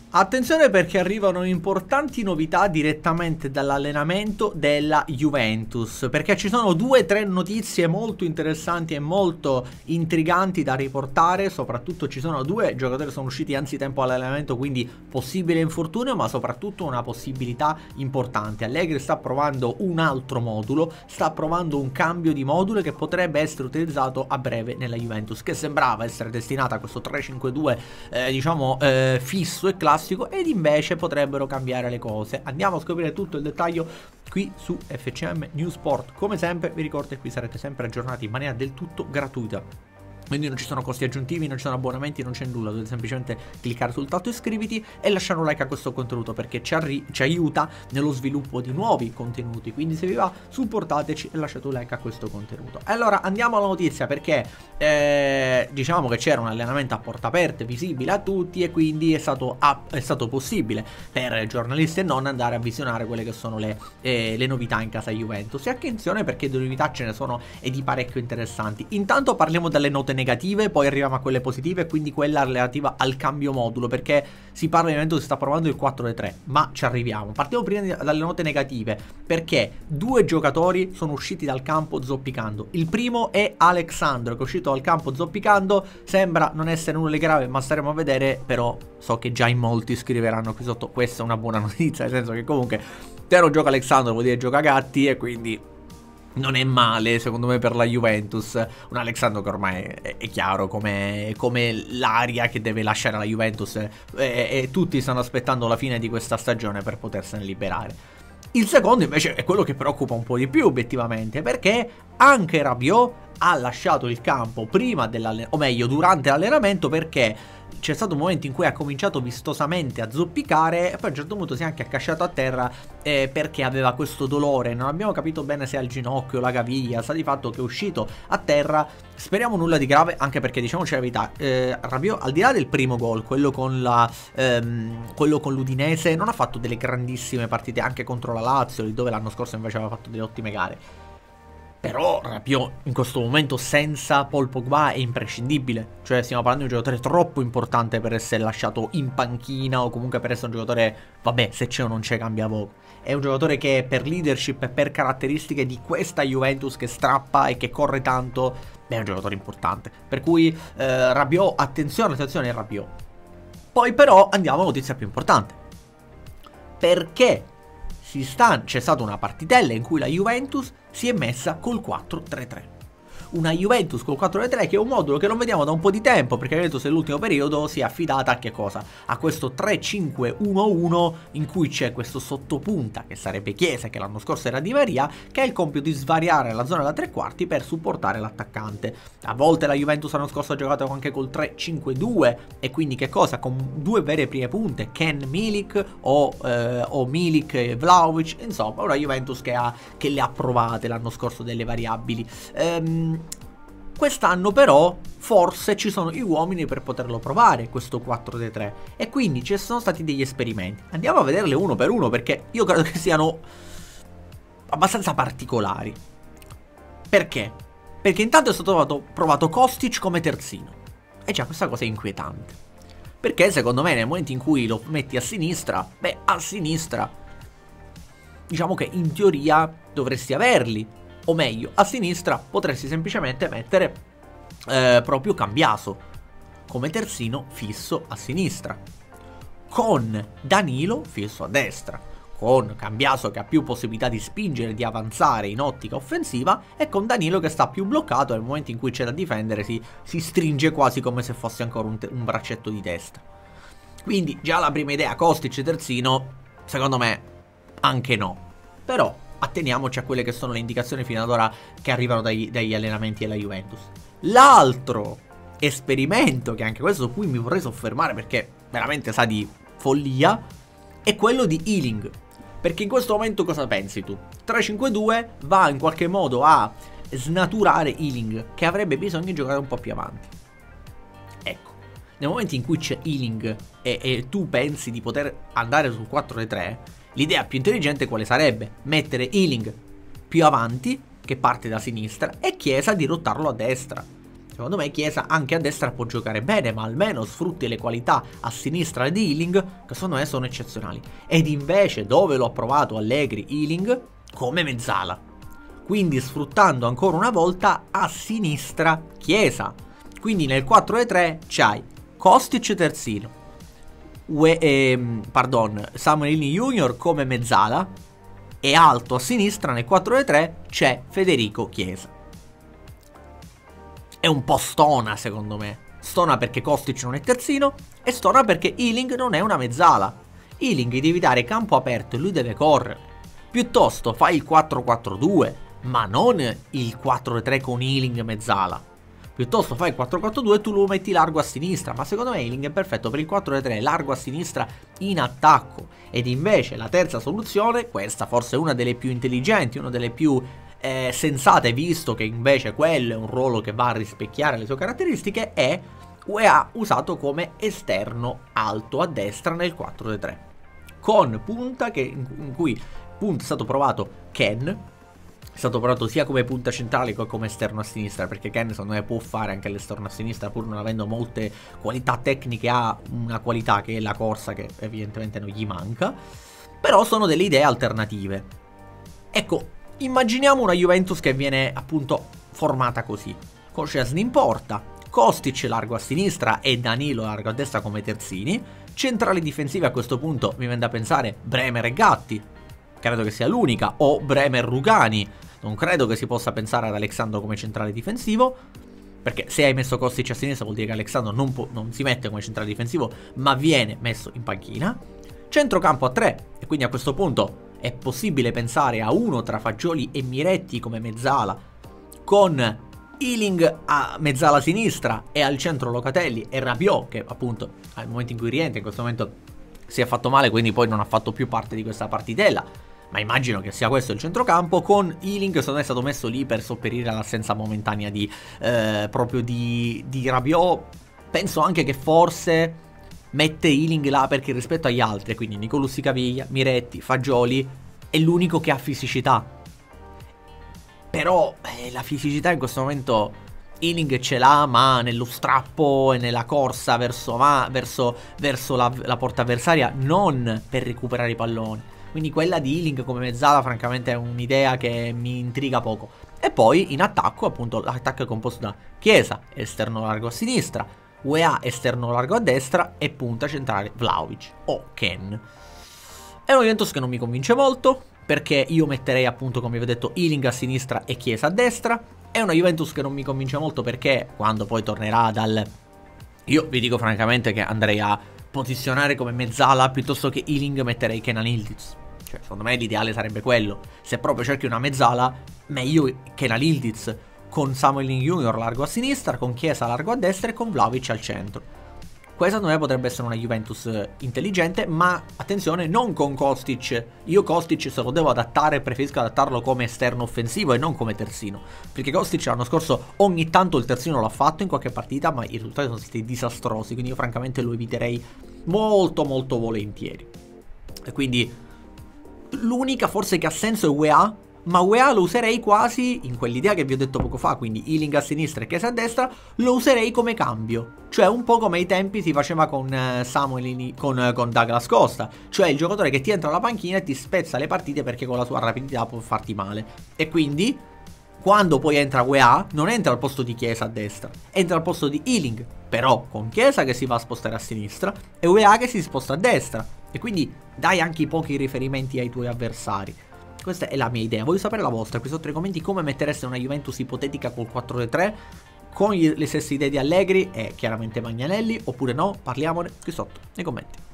Attenzione perché arrivano importanti novità direttamente dall'allenamento della Juventus, perché ci sono 2 o 3 notizie molto interessanti e molto intriganti da riportare. Soprattutto ci sono 2 giocatori che sono usciti anzitempo all'allenamento, quindi possibile infortunio, ma soprattutto una possibilità importante. Allegri sta provando un altro modulo, sta provando un cambio di modulo che potrebbe essere utilizzato a breve nella Juventus, che sembrava essere destinata a questo 3-5-2 fisso e classico, ed invece potrebbero cambiare le cose. Andiamo a scoprire tutto il dettaglio qui su FCM News Sport. Come sempre vi ricordo che qui sarete sempre aggiornati in maniera del tutto gratuita, quindi non ci sono costi aggiuntivi, non ci sono abbonamenti, non c'è nulla. Dovete semplicemente cliccare sul tasto iscriviti e lasciare un like a questo contenuto, perché ci aiuta nello sviluppo di nuovi contenuti. Quindi se vi va, supportateci e lasciate un like a questo contenuto. E allora andiamo alla notizia, perché diciamo che c'era un allenamento a porta aperte visibile a tutti, e quindi è stato possibile per giornalisti e non andare a visionare quelle che sono le novità in casa Juventus. E attenzione, perché di novità ce ne sono e di parecchio interessanti. Intanto parliamo delle note negative, poi arriviamo a quelle positive, quindi quella relativa al cambio modulo, perché si parla ovviamente che si sta provando il 4-3, ma ci arriviamo. Partiamo prima dalle note negative, perché 2 giocatori sono usciti dal campo zoppicando. Il primo è Alexandro, che è uscito dal campo zoppicando, sembra non essere nulla di grave, ma staremo a vedere. Però so che già in molti scriveranno qui sotto: questa è una buona notizia, nel senso che comunque se non gioca Alexandro vuol dire gioca Gatti, e quindi non è male secondo me per la Juventus. Un Alexandro che ormai è chiaro come l'aria che deve lasciare la Juventus, e tutti stanno aspettando la fine di questa stagione per potersene liberare. Il secondo invece è quello che preoccupa un po' di più obiettivamente, perché anche Rabiot ha lasciato il campo prima o meglio durante l'allenamento, perché c'è stato un momento in cui ha cominciato vistosamente a zoppicare e poi a un certo punto si è anche accasciato a terra, perché aveva questo dolore. Non abbiamo capito bene se al ginocchio o la caviglia. Sta di fatto che è uscito a terra. Speriamo nulla di grave, anche perché diciamoci la verità, Rabiot, al di là del primo gol, quello con l'Udinese, non ha fatto delle grandissime partite, anche contro la Lazio, lì dove l'anno scorso invece aveva fatto delle ottime gare. Però Rabiot in questo momento senza Paul Pogba è imprescindibile. Cioè stiamo parlando di un giocatore troppo importante per essere lasciato in panchina, o comunque per essere un giocatore, vabbè, se c'è o non c'è cambia poco. È un giocatore che per leadership e per caratteristiche di questa Juventus, che strappa e che corre tanto, è un giocatore importante. Per cui Rabiot, attenzione Rabiot. Poi però andiamo alla notizia più importante, perché c'è stata una partitella in cui la Juventus si è messa col 4-3-3. Una Juventus col 4-3-3 che è un modulo che non vediamo da un po' di tempo, perché la Juventus nell'ultimo periodo si è affidata a che cosa? A questo 3-5-1-1 in cui c'è questo sottopunta che sarebbe Chiesa, che l'anno scorso era Di Maria, che ha il compito di svariare la zona da 3/4 per supportare l'attaccante. A volte la Juventus l'anno scorso ha giocato anche col 3-5-2, e quindi che cosa? Con 2 vere prime punte, Ken Milik o Milik e Vlahovic. Insomma, una Juventus che le ha provate l'anno scorso delle variabili. Quest'anno però forse ci sono gli uomini per poterlo provare questo 4-3, e quindi ci sono stati degli esperimenti. Andiamo a vederle uno per uno, perché io credo che siano abbastanza particolari. Perché? Perché intanto è stato provato Kostic come terzino, e già questa cosa è inquietante, perché secondo me nel momento in cui lo metti a sinistra, beh, a sinistra diciamo che in teoria dovresti averli. O meglio, a sinistra potresti semplicemente mettere proprio Cambiaso come terzino fisso a sinistra, con Danilo fisso a destra, con Cambiaso che ha più possibilità di spingere, di avanzare in ottica offensiva, e con Danilo che sta più bloccato, nel momento in cui c'è da difendere si stringe quasi come se fosse ancora un braccetto di testa. Quindi già la prima idea, Kostic terzino, secondo me anche no. Però atteniamoci a quelle che sono le indicazioni fino ad ora che arrivano dagli allenamenti della Juventus. L'altro esperimento, che anche questo su cui mi vorrei soffermare perché veramente sa di follia, è quello di Ealing. Perché in questo momento cosa pensi tu? 3-5-2 va in qualche modo a snaturare Ealing, che avrebbe bisogno di giocare un po' più avanti. Ecco, nel momento in cui c'è Ealing e tu pensi di poter andare sul 4-3, l'idea più intelligente quale sarebbe? Mettere Ealing più avanti, che parte da sinistra, e Chiesa dirottarlo a destra. Secondo me Chiesa anche a destra può giocare bene, ma almeno sfrutti le qualità a sinistra di Ealing, che secondo me sono eccezionali. Ed invece dove l'ho provato Allegri Ealing? Come mezzala. Quindi sfruttando ancora una volta a sinistra Chiesa. Quindi nel 4-3 c'hai Kostic terzino, Samuel Junior come mezzala, e alto a sinistra nel 4-3 c'è Federico Chiesa. È un po' stona secondo me. Stona perché Kostic non è terzino e stona perché Ealing non è una mezzala. Ealing devi dare campo aperto e lui deve correre. Piuttosto fai il 4-4-2, ma non il 4-3 con Ealing mezzala. Piuttosto fai il 4-4-2 e tu lo metti largo a sinistra. Ma secondo me Ealing è perfetto per il 4-3, largo a sinistra in attacco. Ed invece la terza soluzione, questa forse è una delle più intelligenti, una delle più sensate, visto che invece quello è un ruolo che va a rispecchiare le sue caratteristiche, è UEA usato come esterno alto a destra nel 4-3 con punta, in cui punta è stato provato Ken, è stato provato sia come punta centrale che come esterno a sinistra, perché Ken secondo me può fare anche l'esterno a sinistra pur non avendo molte qualità tecniche. Ha una qualità che è la corsa, che evidentemente non gli manca, però sono delle idee alternative. Ecco, immaginiamo una Juventus che viene appunto formata così, con Szczesny in porta, Kostic largo a sinistra e Danilo largo a destra come terzini, centrali difensivi a questo punto mi viene da pensare Bremer e Gatti, credo che sia l'unica, o Bremer-Rugani, non credo che si possa pensare ad Alexandro come centrale difensivo, perché se hai messo Kostic a sinistra vuol dire che Alexandro non si mette come centrale difensivo, ma viene messo in panchina. Centrocampo a 3, e quindi a questo punto è possibile pensare a uno tra Fagioli e Miretti come mezzala, con Ealing a mezzala sinistra e al centro Locatelli e Rabiot, che appunto al momento in cui rientra in questo momento si è fatto male, quindi poi non ha fatto più parte di questa partitella, ma immagino che sia questo il centrocampo, con Ealing che secondo me è stato messo lì per sopperire all'assenza momentanea proprio di Rabiot. Penso anche che forse mette Ealing là perché rispetto agli altri, quindi Nicolussi Caviglia, Miretti, Fagioli, è l'unico che ha fisicità. Però la fisicità in questo momento Ealing ce l'ha, ma nello strappo e nella corsa verso la porta avversaria, non per recuperare i palloni. Quindi quella di Ealing come mezzala francamente è un'idea che mi intriga poco. E poi in attacco, appunto, l'attacco è composto da Chiesa, esterno largo a sinistra, UEA esterno largo a destra e punta centrale Vlahovic o Ken. È un Juventus che non mi convince molto, perché io metterei appunto, come vi ho detto, Ealing a sinistra e Chiesa a destra. È una Juventus che non mi convince molto perché quando poi tornerà io vi dico francamente che andrei a posizionare come mezzala piuttosto che Ealing, metterei Kenan Yildiz. Cioè secondo me l'ideale sarebbe quello. Se proprio cerchi una mezzala, meglio Kenan Yildiz, con Samuel Junior largo a sinistra, con Chiesa largo a destra e con Vlahovic al centro. Questa secondo me potrebbe essere una Juventus intelligente, ma attenzione, non con Kostic. Io Kostic, se lo devo adattare, preferisco adattarlo come esterno offensivo e non come terzino, perché Kostic l'anno scorso ogni tanto il terzino l'ha fatto in qualche partita, ma i risultati sono stati disastrosi, quindi io francamente lo eviterei molto molto volentieri. E quindi l'unica forse che ha senso è UEA, ma UEA lo userei quasi in quell'idea che vi ho detto poco fa, quindi Ealing a sinistra e Chiesa a destra, lo userei come cambio, cioè un po' come ai tempi si faceva con con Douglas Costa, cioè il giocatore che ti entra alla panchina e ti spezza le partite perché con la sua rapidità può farti male. E quindi quando poi entra UEA non entra al posto di Chiesa a destra, entra al posto di Ealing, però con Chiesa che si va a spostare a sinistra e UEA che si sposta a destra, e quindi dai anche i pochi riferimenti ai tuoi avversari. Questa è la mia idea, voglio sapere la vostra qui sotto nei commenti, come mettereste una Juventus ipotetica col 4-3 con le stesse idee di Allegri e chiaramente Magnanelli, oppure no, parliamone qui sotto nei commenti.